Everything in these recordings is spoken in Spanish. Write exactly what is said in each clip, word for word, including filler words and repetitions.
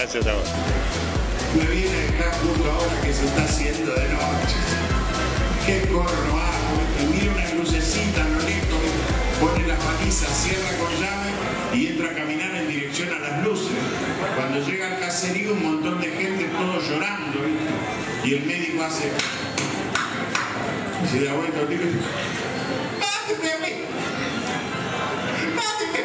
Gracias a vos. Me viene a dejar justo ahora que se está haciendo de noche. Qué corro hago, y mira una lucecita a lo lejos, pone las balizas, cierra con llave y entra a caminar en dirección a las luces. Cuando llega al caserío, un montón de gente, todos llorando, ¿viste? Y el médico hace... Y se da vuelta, tío. ¡Máteme a mí! ¡Máteme!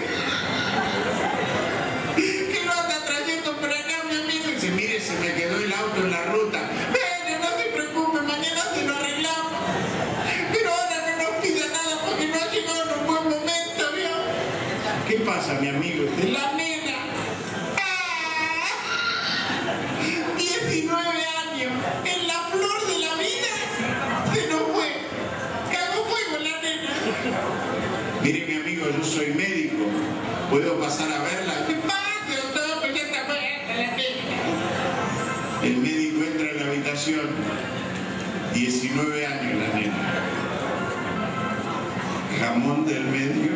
¿Qué lo anda trayendo para acá, mi amigo? Y dice, mire, se me quedó el auto en la ruta. Ven, no se preocupe, mañana se lo arreglamos. Pero ahora no nos pida nada porque no ha llegado en un buen momento, ¿vio? ¿Qué pasa, mi amigo? La nena. ¡Ah! diecinueve años, en la flor de la vida, se nos fue. Cagó fuego la nena. Mire, mi amigo, yo soy médico. ¿Puedo pasar a verla? ¿Qué pasa, doctor? Pues ya está muerta la nena. El médico entra en la habitación. diecinueve años la nena. Jamón del medio.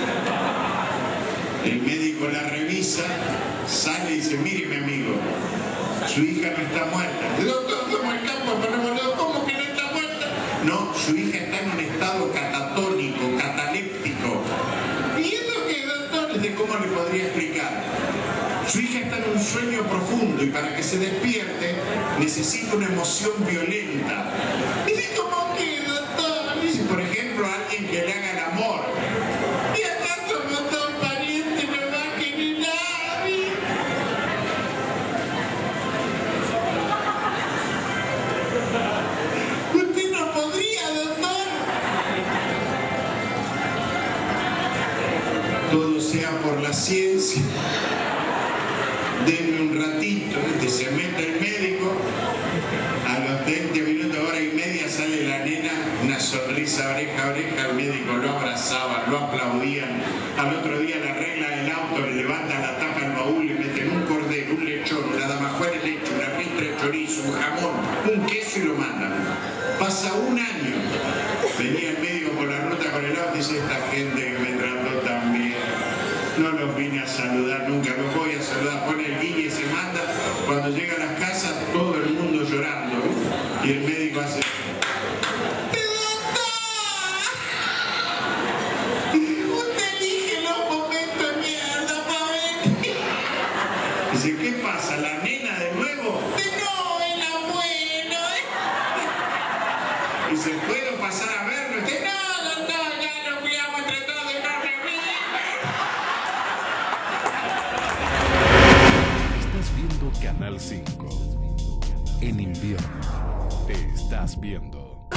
El médico la revisa, sale y dice, mire, mi amigo, su hija no está muerta. Doctor, somos el campo, pero ¿cómo que no está muerta? No, su hija está en un estado catatónico, cataléptico. ¿Y eso qué, doctor? ¿De cómo le podría explicar? Su hija está en un sueño profundo y para que se despierte necesita una emoción violenta. Dice, ¿cómo qué, doctor? Dice, por ejemplo, alguien que le haga el amor. ¿Y acaso no son parientes, no más que ni nadie? ¿Usted no podría, doctor? Todo sea por la ciencia. Denme un ratito, que se mete el médico, a los veinte minutos, hora y media sale la nena, una sonrisa oreja a oreja, el médico lo abrazaba, lo aplaudían, al otro día le arregla el auto, le levanta la tapa al baúl, le meten un cordero, un lechón, una damajuana de leche, una ristra de chorizo, un jamón, un queso y lo mandan. Pasa un año, venía el médico por la ruta con el auto y dice, esta gente que me trató tan bien. No los vine a saludar nunca, los voy a saludar, pone el guille y se manda. Cuando llega a las casas, todo el mundo llorando. Y el médico hace... Usted elige los momentos de mierda, Pablo. Dice, ¿qué pasa? ¿La nena de nuevo? No, el abuelo. Dice, ¿puedo pasar a verlo? Dice, no, doctor, ya lo cuidamos entre todos, no me Canal cinco. En invierno te estás viendo.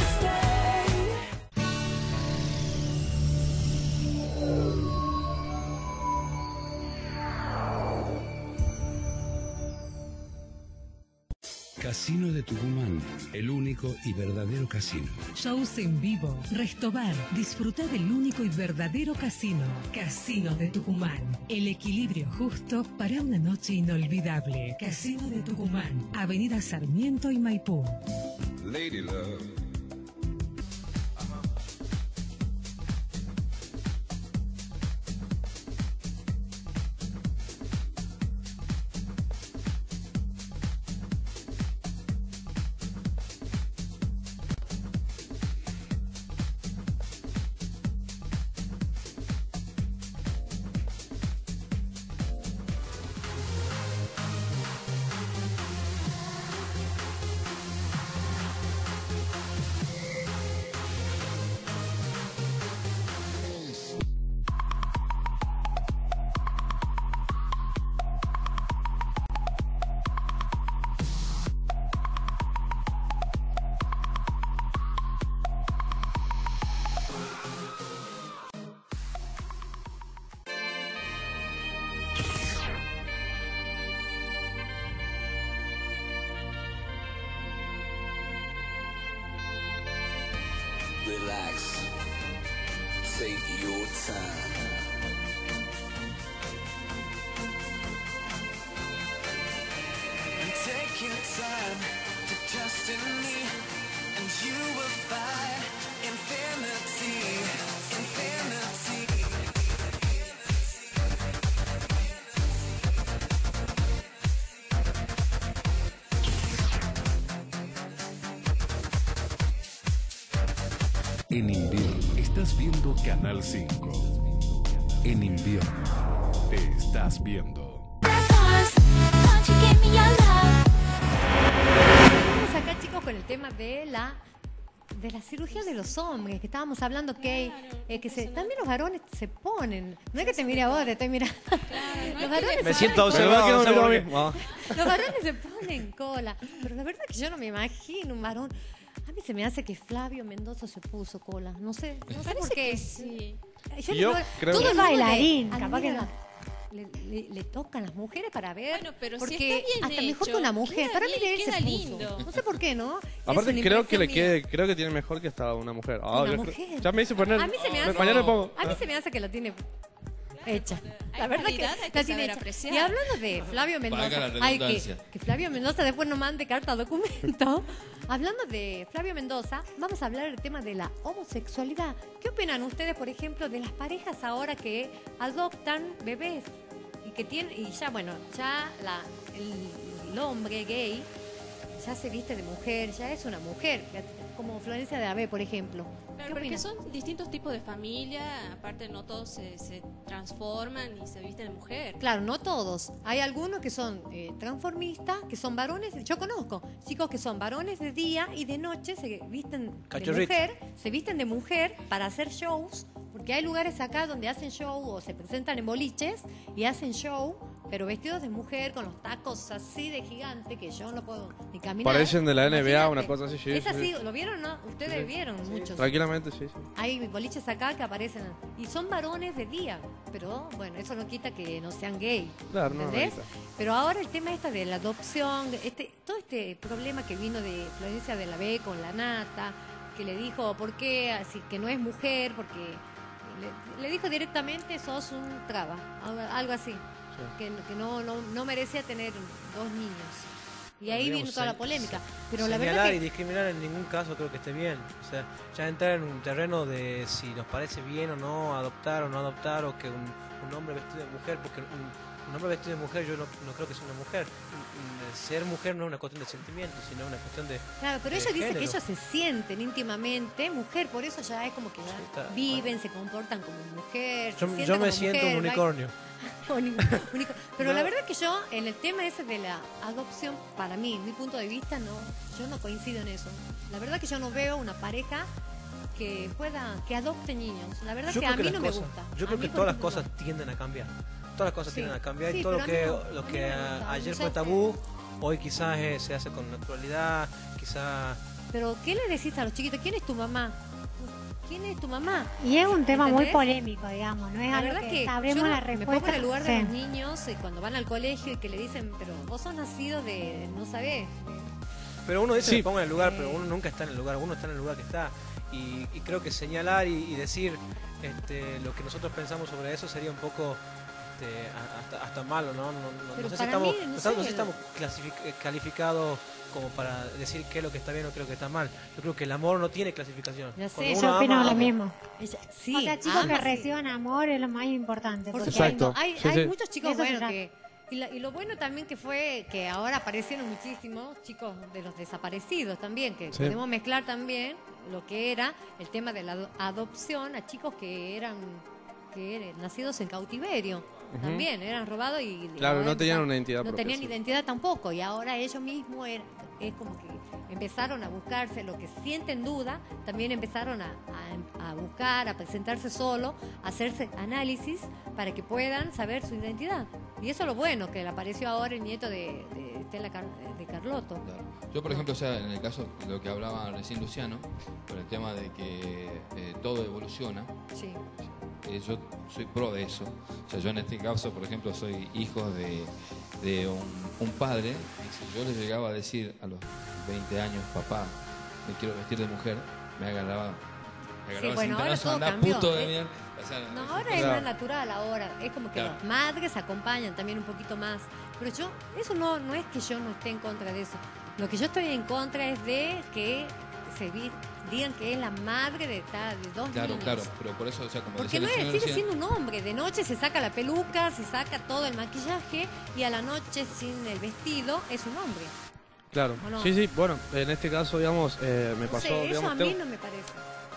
Casino de Tucumán, el único y verdadero casino. Shows en vivo, Restobar, disfruta del único y verdadero casino. Casino de Tucumán, el equilibrio justo para una noche inolvidable. Casino de Tucumán, Avenida Sarmiento y Maipú. Lady Love. Relax. Take your time. And take your time to trust in me, and you will find infinity, infinity. En invierno estás viendo Canal cinco. En invierno te estás viendo. Estamos acá, chicos, con el tema de la de la cirugía de los hombres, que estábamos hablando que, eh, que se, también los varones se ponen. No es que te mire a vos, te estoy mirando. Los varones Me se siento ponen- observado. no sé por qué. Los varones se ponen cola. Pero la verdad que yo no me imagino un varón. A mí se me hace que Flavio Mendoza se puso cola. No sé, no sé por qué. Sí. Yo, Yo le- creo todo que- el mundo Bailarín, le- capaz que admira- no. Le, le- le tocan las mujeres para ver. Bueno, pero si porque está bien hasta mejor hecho, que una mujer. queda Para mí bien, él se queda puso. lindo. No sé por qué, ¿no? Aparte Es una creo que le impresión quede, mía. creo que tiene mejor que hasta una mujer. Ah, Una yo- mujer. Ya me hice poner. A mí se me hace. Mañana me pongo. A mí se me hace que la tiene hecha. Hay La verdad que calidad, hay la que tiene saber hecha. apreciar. Y hablando de Flavio Mendoza, Valga la ay, que, redundancia. que Flavio Mendoza después nos mande carta documento. Hablando de Flavio Mendoza, vamos a hablar del tema de la homosexualidad. ¿Qué opinan ustedes, por ejemplo, de las parejas ahora que adoptan bebés? Y que tienen, y ya, bueno, ya la, el, el hombre gay ya se viste de mujer, ya es una mujer, como Florencia de Avé, por ejemplo. Claro, ¿Qué porque opinan? son distintos tipos de familia, aparte no todos se, se transforman y se visten de mujer. Claro, no todos. Hay algunos que son eh, transformistas, que son varones. Yo conozco chicos que son varones de día y de noche se visten de Cachorrito. mujer, se visten de mujer para hacer shows, porque hay lugares acá donde hacen show o se presentan en boliches y hacen show, pero vestidos de mujer con los tacos así de gigante que yo no puedo ni caminar. Parecen de la N B A, Imagínate. una cosa así, sí, Es sí, así, sí. ¿lo vieron, no? Ustedes Sí. vieron muchos. Tranquilamente, sí, sí. Hay boliches acá que aparecen y son varones de día, pero bueno, eso no quita que no sean gay, Claro, no, ¿entendés? no Pero ahora el tema esta de la adopción, este, todo este problema que vino de Florencia de la B con la nata, que le dijo, ¿por qué? Así que no es mujer, porque le, le dijo directamente, sos un traba, algo- algo así, que, que no, no, no merecía tener dos niños. Y ahí Digamos, vino toda se- la polémica. Pero la Señalar verdad y que discriminar en ningún caso creo que esté bien. O sea, ya entrar en un terreno de si nos parece bien o no adoptar o no adoptar, o que un, un hombre vestido de mujer, porque un, un hombre vestido de mujer yo no, no creo que sea una mujer. Mm, Ser mujer no es una cuestión de sentimientos, sino una cuestión de... Claro, pero de ellos dicen que género. ellos se sienten íntimamente mujer, por eso ya es como que ya está, viven, se comportan como mujer. se Yo, sienten yo me como siento mujer, un unicornio. Uni- unico- Pero No. la verdad que yo, en el tema ese de la adopción, para mí, mi punto de vista, no, yo no coincido en eso. La verdad que yo no veo una pareja que pueda, que adopte niños. La verdad Yo que creo a que mí las no me cosas- gusta. Yo A creo mí, que por todas las ejemplo, cosas tienden a cambiar. Todas las cosas Sí. tienden a cambiar Sí, y todo lo pero a que, mí no- lo a mí que no me gusta. ayer O fue sea, tabú, hoy quizás eh, se hace con naturalidad, quizás... Pero, ¿qué le decís a los chiquitos? ¿Quién es tu mamá? ¿Quién es tu mamá? Y es un tema muy ¿Entendés? polémico, digamos, no es La algo verdad que, que sabremos yo la me respuesta. pongo en el lugar de Sí. los niños eh, cuando van al colegio y que le dicen, pero vos sos nacido de, no sabés. Pero uno dice Sí. que ponga en el lugar, Eh. pero uno nunca está en el lugar, uno está en el lugar que está. Y, y creo que señalar y, y decir este, lo que nosotros pensamos sobre eso sería un poco este, a- hasta, hasta malo, ¿no? No, no- no Pero sé si para estamos, mí, no no estamos- no sé, sé si estamos clasific- eh, calificados como para decir qué es lo que está bien o qué es lo que está mal. Yo creo que el amor no tiene clasificación. Ya sé, Cuando Yo uno opino ama, lo ama. mismo. Ella- sí, O sea, chicos ama, que sí. reciban amor es lo más importante. Por porque Exacto. supuesto. Hay, Sí, hay sí. muchos chicos Eso se buenos trata. que... Y, la- y lo bueno también que fue que ahora aparecieron muchísimos chicos de los desaparecidos también, que Sí. podemos mezclar también lo que era el tema de la ado- adopción a chicos que eran que eran nacidos en cautiverio. Ujú. También eran robados y... Claro, no ahora tenían empezaron- una identidad No propia, tenían sí. identidad tampoco y ahora ellos mismos er- es como que empezaron a buscarse lo que sienten duda, también empezaron a, a- a buscar, a presentarse solo, a hacerse análisis para que puedan saber su identidad. Y eso es lo bueno, que le apareció ahora el nieto de, de Estela Car- de Carlotto. Claro. Yo, por ejemplo, o sea, en el caso de lo que hablaba recién Luciano, con el tema de que eh, todo evoluciona, Sí. eh, yo soy pro de eso. O sea, yo en este caso, por ejemplo, soy hijo de, de un, un padre, y si yo le llegaba a decir a los veinte años, papá, me quiero vestir de mujer, me agarraba, me agarraba Sí, bueno, el ahora cintazo, todo anda cambió, puto de ¿eh? mierda. O sea, No, es- ahora es Claro. más natural, ahora es como que Claro. las madres acompañan también un poquito más. Pero yo, eso no, no es que yo no esté en contra de eso. Lo que yo estoy en contra es de que se vi- digan que es la madre de, ta- de dos Claro, niños. claro, pero por eso, o sea, como Porque decía no el es, señor sigue recién, siendo un hombre. De noche se saca la peluca, se saca todo el maquillaje y a la noche sin el vestido es un hombre. Claro. ¿O no? Sí, sí, bueno, en este caso, digamos, eh, me No pasó, sé, eso digamos, a mí tengo, no me parece.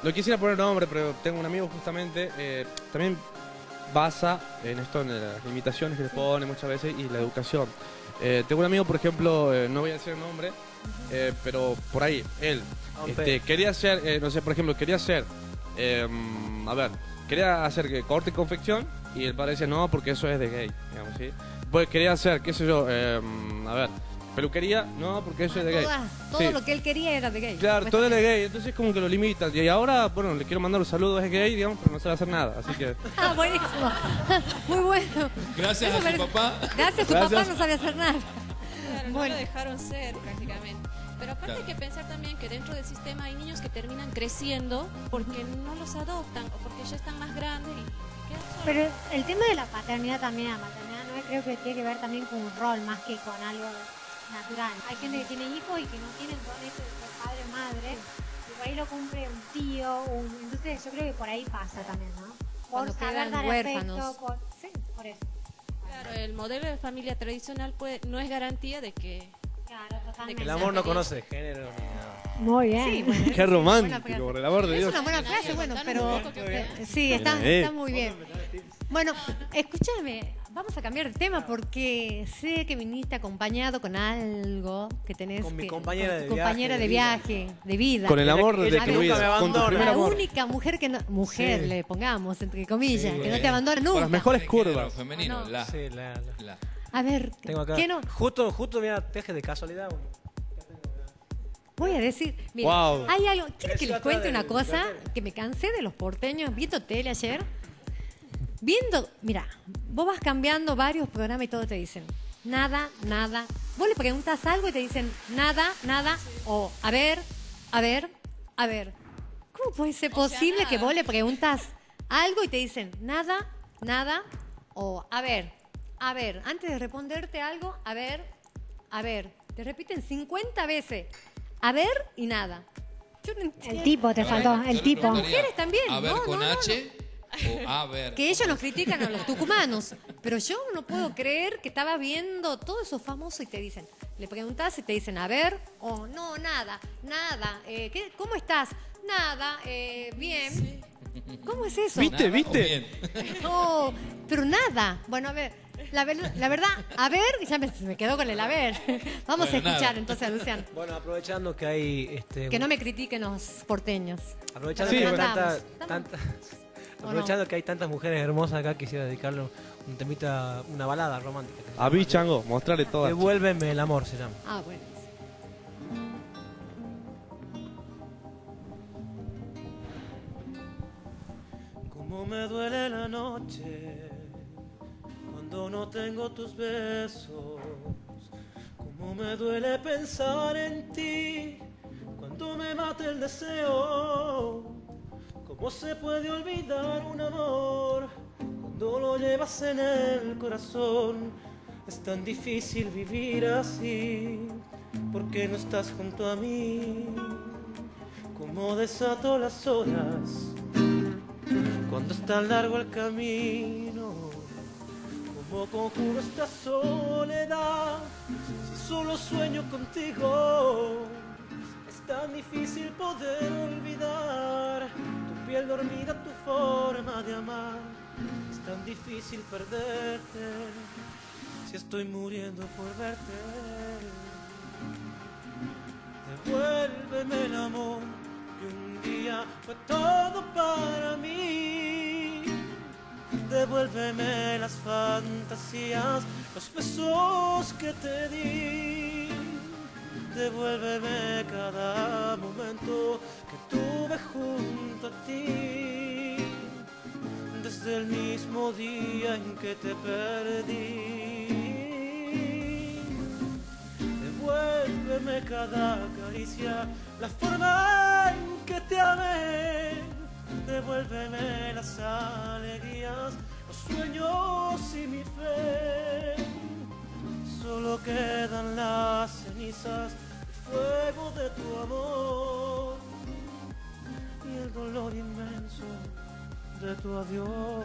No quisiera poner nombre, pero tengo un amigo justamente, eh, también basa en esto, en las limitaciones que le pone muchas veces y la educación. Eh, tengo un amigo, por ejemplo, eh, no voy a decir el nombre, eh, pero por ahí, él este, quería hacer, eh, no sé, por ejemplo, quería hacer, eh, a ver, quería hacer que corte y confección y el padre decía no, porque eso es de gay, digamos, ¿sí? Pues quería hacer, qué sé yo, eh, a ver, peluquería, no, porque eso es de gay. Toda- todo Sí. lo que él quería era de gay. Claro, todo es de gay, entonces como que lo limitan. Y ahora, bueno, le quiero mandar un saludo, es gay, digamos, pero no sabe hacer nada, así que... Ah, buenísimo. Muy bueno. Gracias Eso a su merece- papá. Gracias, su Gracias. papá no sabe hacer nada. Claro, no Bueno. lo dejaron ser prácticamente. Pero aparte Claro. hay que pensar también que dentro del sistema hay niños que terminan creciendo porque no los adoptan o porque ya están más grandes y quedan solos. Pero el tema de la paternidad también, la maternidad, no creo que tiene que ver también con un rol más que con algo natural. Hay gente que tiene hijos y que no tiene el rol ese de ser padre o madre, y por ahí lo cumple un tío, un... entonces yo creo que por ahí pasa también, ¿no? Por Cuando saber quedan dar huérfanos. afecto, por... sí, por eso. Claro, el modelo de familia tradicional puede, no es garantía de que... Claro, totalmente. El amor no conoce de género ni nada. Muy bien. Sí, bueno, Qué es una romántico, buena frase. por el amor de Es Dios. una buena frase, bueno, pero... Contanos un poco qué eh, Sí, está, Eh. está muy bien. Bueno, escúchame, vamos a cambiar de tema porque sé que viniste acompañado con algo que tenés Con mi que... compañera con tu de compañera viaje, de de vida. viaje, de vida. Con el amor Ella de que tu nunca me vida, con tu abandona. primer La amor. única mujer que no... Mujer, Sí. le pongamos, entre comillas, Sí. que no te abandona Con nunca. las mejores Género curvas. femenino, No. la, Sí, la, la- la. A ver, Tengo acá. ¿qué no? Justo, justo, mira, teje de casualidad. Voy a decir, mira, Wow. hay algo, quiero que Creció les atrás cuente del una cosa cartel. que me cansé de los porteños viendo tele ayer. Viendo, mira, vos vas cambiando varios programas y todo te dicen nada, nada. Vos le preguntas algo y te dicen nada, nada, o a ver, a ver, a ver. ¿Cómo puede ser O sea, posible nada. que vos le preguntas algo y te dicen nada, nada, o a ver, a ver, antes de responderte algo, a ver, a ver. Te repiten cincuenta veces, a ver y nada. Yo no entiendo. El tipo te A ver, faltó, yo el le tipo. preguntaría, Mujeres también, A ver no, con no, no, H o a ver. Que ellos nos critican a los tucumanos, pero yo no puedo creer que estaba viendo todos esos famosos y te dicen, le preguntas y te dicen, a ver, o no, nada, nada, eh, ¿qué- ¿cómo estás? Nada, eh, bien. ¿Cómo es eso? ¿Viste? Nada o ¿Viste? bien. No, pero nada. Bueno, a ver, la, ver- la verdad, a ver, ya me, se me quedó con el a ver. Vamos Bueno, a escuchar nada. entonces a Luciano. Bueno, aprovechando que hay... Este, Que no me critiquen los porteños. Aprovechando Sí, que hay bueno. tanta- Estamos- tanta- ¿O aprovechando que hay tantas mujeres hermosas acá, quisiera dedicarle un temita, una balada romántica. A Bi Chango, mostrarle todas. Devuélveme el amor, se llama. Ah, bueno. Cómo me duele la noche cuando no tengo tus besos. Cómo me duele pensar en ti cuando me mata el deseo. Cómo se puede olvidar un amor cuando lo llevas en el corazón. Es tan difícil vivir así porque no estás junto a mí. Cómo desato las horas cuando es tan largo el camino. Cómo conjuro esta soledad si solo sueño contigo. Es tan difícil poder olvidar tu piel dormida, tu forma de amar. Es tan difícil perderte si estoy muriendo por verte. Devuélveme el amor que un día fue todo para mí. Devuélveme las fantasías, los besos que te di. Devuélveme cada momento que tuve junto a ti. Desde el mismo día en que te perdí. Devuélveme cada caricia, la forma en que te amé. Devuélveme las alegrías, los sueños y mi fe. Solo quedan las cenizas, el fuego de tu amor y el dolor inmenso de tu adiós.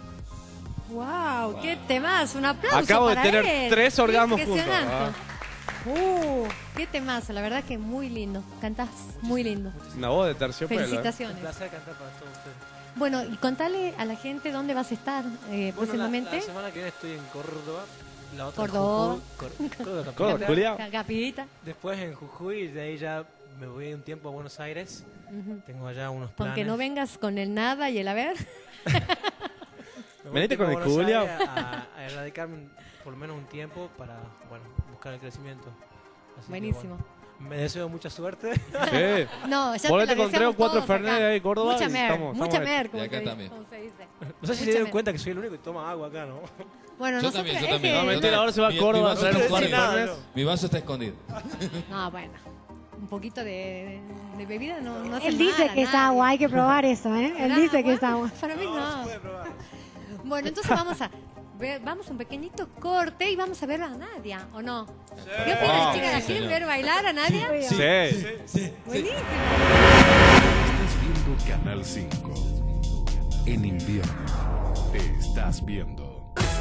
¡Wow! ¡Qué temas! Un aplauso Acabo de para tener él. tres orgasmos juntos. Impresionante. Ah. Uh, qué temazo, la verdad que muy lindo. Cantás muy lindo. Una voz de terciopelo. Felicitaciones. Un placer cantar para todos ustedes. Bueno, y contale a la gente dónde vas a estar eh, Bueno, la, próximamente. la semana que viene estoy en Córdoba. La otra en Córdoba. Jujuy, Cor- Córdoba, Córdoba, capital. Julián. Capillita. Después en Jujuy y de ahí ya me voy un tiempo a Buenos Aires. Ujú. Tengo allá unos planes. Aunque no vengas con el nada y el haber. Me voy Venite un con tiempo el a Buenos Julián. Aires A, a erradicarme por lo menos un tiempo para, bueno, buscar el crecimiento. Así que, Buenísimo. bueno, me deseo mucha suerte. Sí. No, ya Volvete te lo con tres o deseamos cuatro todos Fernet acá. ahí en Córdoba. Mucha y mer, estamos- mucha estamos mer, hechos. como, Y acá te- también. como se dice. No sé si se Mucha dieron mer. cuenta que soy el único que toma agua acá, ¿no? Bueno, Yo nosotros también, yo es también. que- No, mentira, ahora se va a Mi- Córdoba mi a traer un vaso par de está Fernet. escondido. Mi vaso está escondido. No, bueno. Un poquito de, de bebida no, no hace Él dice mal a que es nadie. agua, hay que probar eso, ¿eh? Él ¿Será dice que agua? es agua. Para mí no. Bueno, entonces vamos a ver, vamos a un pequeñito corte y vamos a ver a Nadia, ¿o no? ¿Qué opinan las Ah, chicas? ¿La sí, quieren señor. ver bailar a Nadia? Sí. Sí. Buenísimo. Estás viendo Canal cinco. En invierno te estás viendo.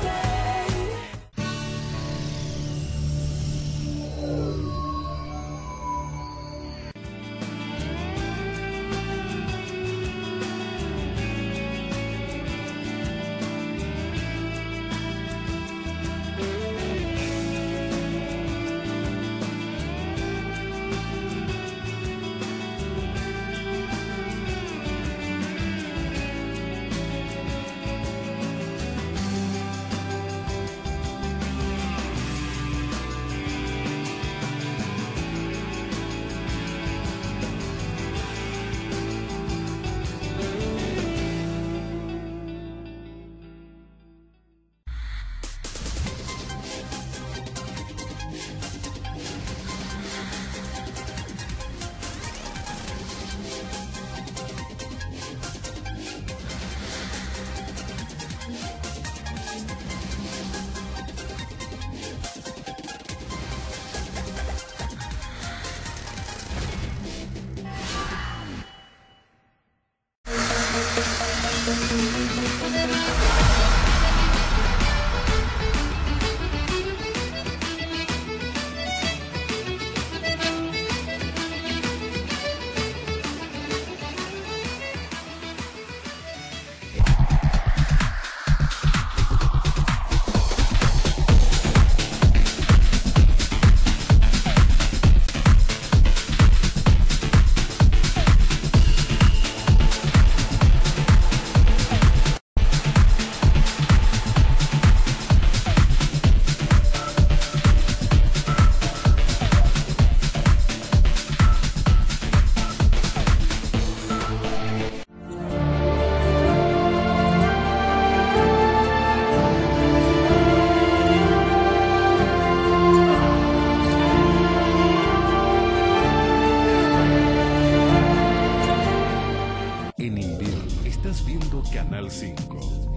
En invierno estás viendo Canal cinco.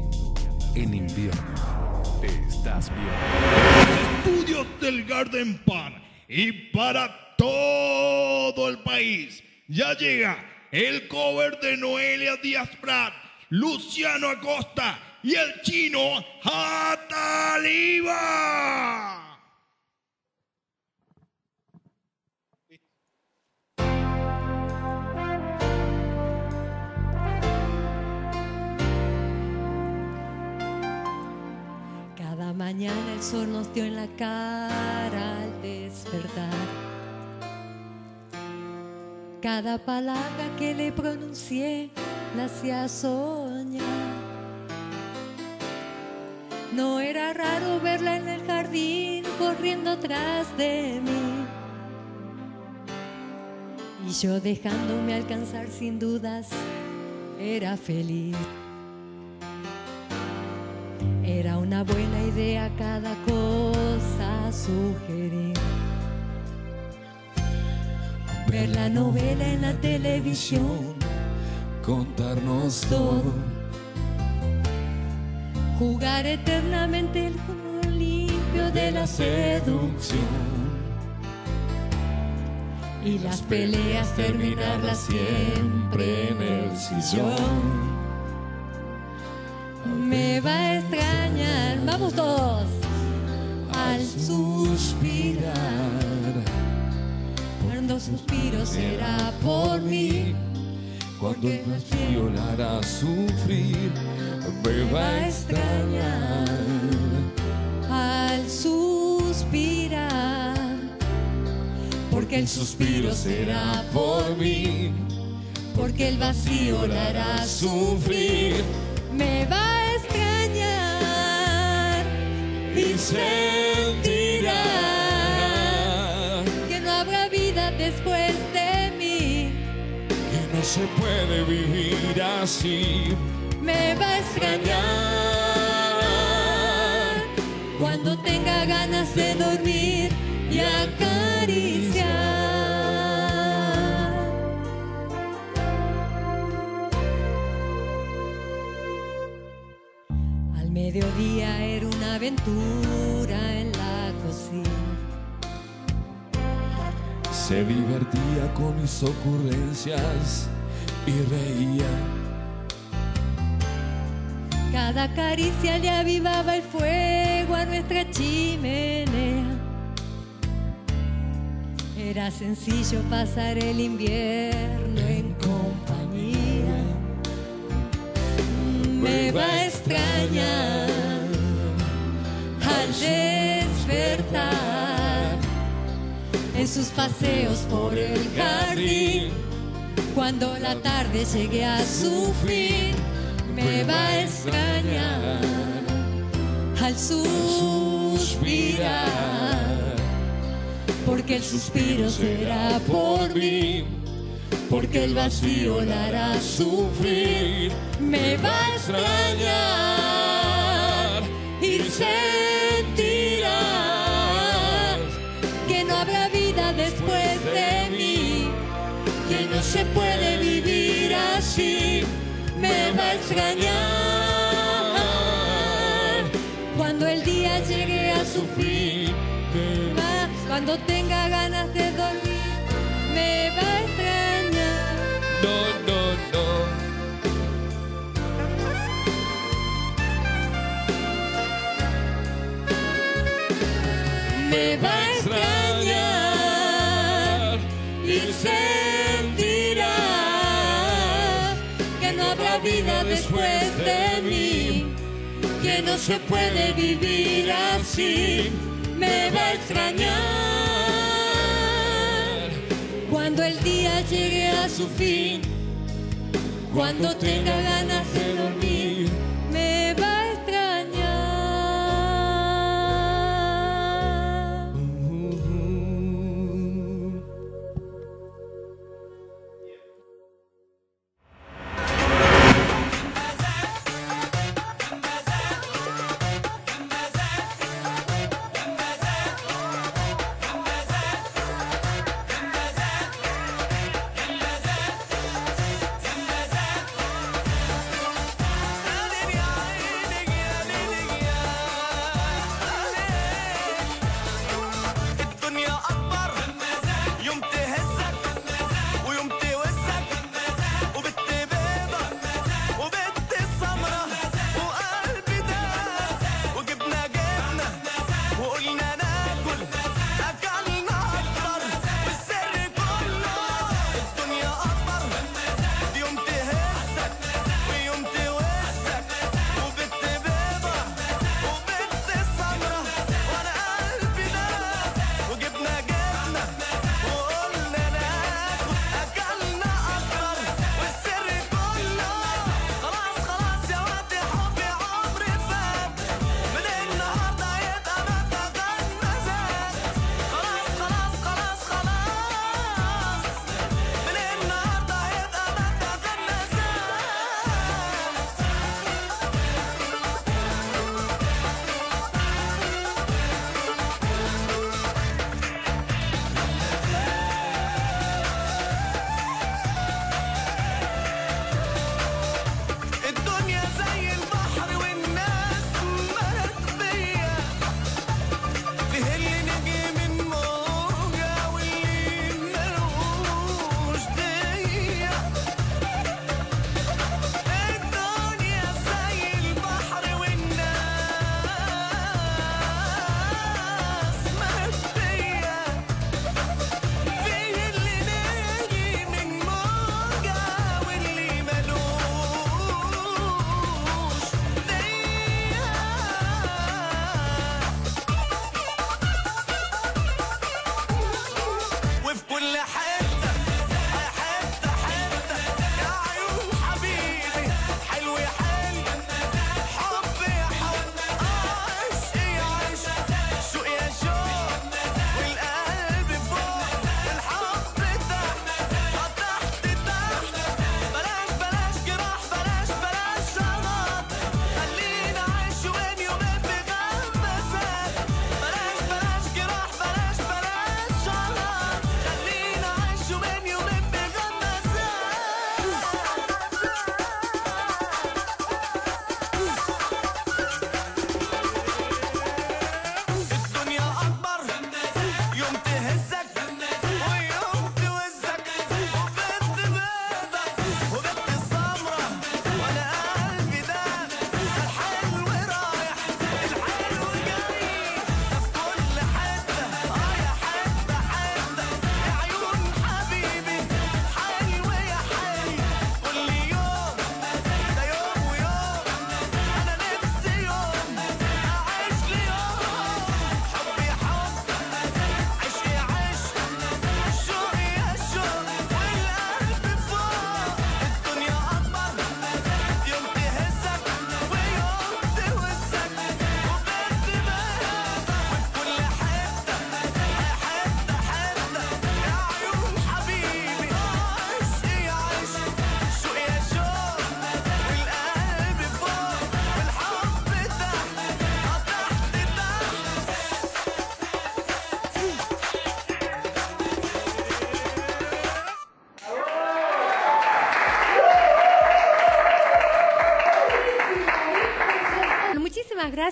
En invierno te estás viendo. Estudios del Garden Park y para todo el país ya llega el cover de Noelia Díaz Prat, Luciano Acosta y el chino Ataliba. Cada mañana el sol nos dio en la cara al despertar. Cada palabra que le pronuncié la hacía soñar. No era raro verla en el jardín corriendo tras de mí. Y yo dejándome alcanzar sin dudas, era feliz. Era una buena idea cada cosa sugerir. Ver la novela en la televisión, contarnos todo, jugar eternamente el juego limpio de la seducción. Y las peleas terminarlas siempre en el sillón. Me va a extrañar, vamos todos, al suspirar. suspiro será por mí. Cuando el vacío la hará sufrir, me va a extrañar. Al suspirar, porque el suspiro será por mí, porque el vacío la hará sufrir, me va a extrañar y sentirá que no habrá vida después de mí, que no se puede vivir así, me va a extrañar cuando tenga ganas de dormir y acariciar. Al mediodía era una aventura en la cocina. Se divertía con mis ocurrencias y reía. Cada caricia le avivaba el fuego a nuestra chimenea. Era sencillo pasar el invierno en compañía. Me va a extrañar al despertar en sus paseos por el jardín. Cuando la tarde llegue a su fin, me va a extrañar al suspirar, porque el suspiro será por mí, porque el vacío la hará sufrir, me va a extrañar y sentirás que no habrá vida después de mí, que no se puede vivir así, me va a extrañar cuando el día llegue a su fin, va, cuando tenga ganas de dormir, me va a extrañar. No, no, no. Me va a extrañar y sentirá que no habrá vida después de mí, que no se puede vivir así, me va a extrañar cuando el día llegue a su fin, cuando tenga ganas de dormir, me va a extrañar.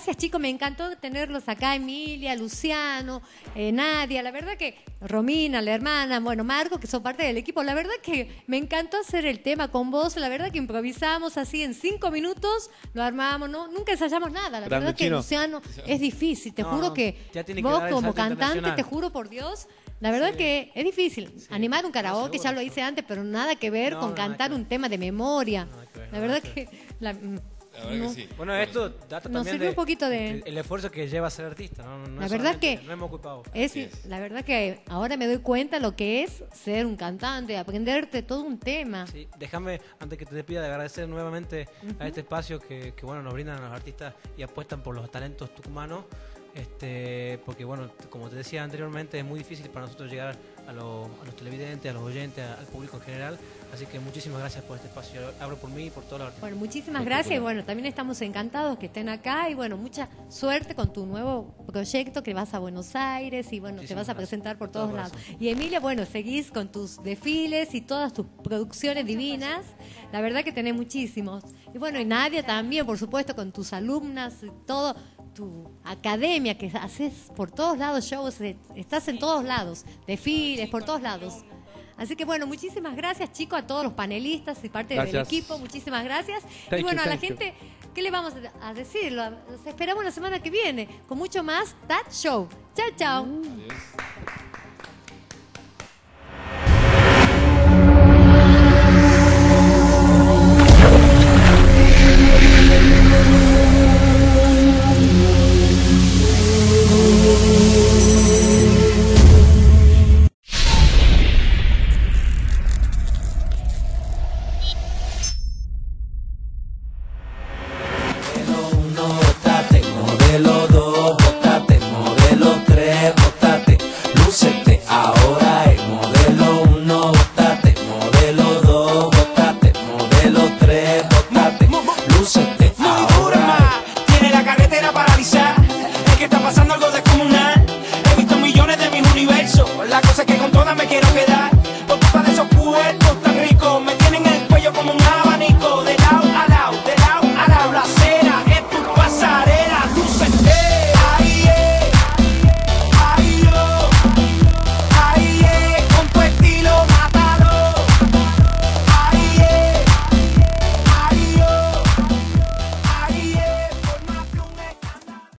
gracias chicos, me encantó tenerlos acá, Emilia, Luciano, eh, Nadia, la verdad que Romina, la hermana, bueno, Marco, que son parte del equipo, la verdad que me encantó hacer el tema con vos, la verdad que improvisamos así en cinco minutos, lo armamos, ¿no? Nunca ensayamos nada, la Grande verdad que Chino. Luciano es difícil, te No, juro no, que ya tiene que vos dar el como salto cantante, internacional. te juro por Dios, la verdad que es difícil. Animar un karaoke, ya lo hice antes, pero nada que ver No, con no, nada cantar que ver. un tema de memoria. que ver, la nada verdad que que... la- mm, La verdad no. que sí. Bueno, esto data Nos también sirve de un poquito de- el, el esfuerzo que lleva a ser artista, ¿no? No La es verdad solamente- que no hemos ocupado. es, la verdad que ahora me doy cuenta lo que es ser un cantante, aprenderte todo un tema. Sí, déjame, antes que te despida, de agradecer nuevamente a este espacio que, que, bueno, nos brindan a los artistas y apuestan por los talentos tucumanos. Este, porque bueno, como te decía anteriormente, es muy difícil para nosotros llegar a, lo- a los televidentes, a los oyentes, a- al público en general. Así que muchísimas gracias por este espacio. Yo hablo por mí y por todos los artistas. Bueno, muchísimas gracias y bueno, también estamos encantados que estén acá y bueno, mucha suerte con tu nuevo proyecto que vas a Buenos Aires y bueno, te Muchísimas vas a gracias. presentar por Con todo todos lados. corazón. Y Emilia, bueno, seguís con tus desfiles y todas tus producciones divinas. La verdad que tenés muchísimos. Y bueno, y Nadia también, por supuesto, con tus alumnas y todo. Tu academia que haces por todos lados shows, eh, estás en todos lados, desfiles, por todos lados. Así que bueno, muchísimas gracias chicos a todos los panelistas y parte del Gracias. equipo, muchísimas gracias. Thank y bueno, you, a la thank you. gente, ¿qué le vamos a decir? Lo- Los esperamos la semana que viene con mucho más That Show. Chao, chao. Bótate, modelo dos, bótate, modelo tres, bótate, lúcete ahora es modelo uno, bótate, modelo dos, bótate, modelo tres, bótate, lúcete ahora. Tiene la carretera paralizada, es que está pasando algo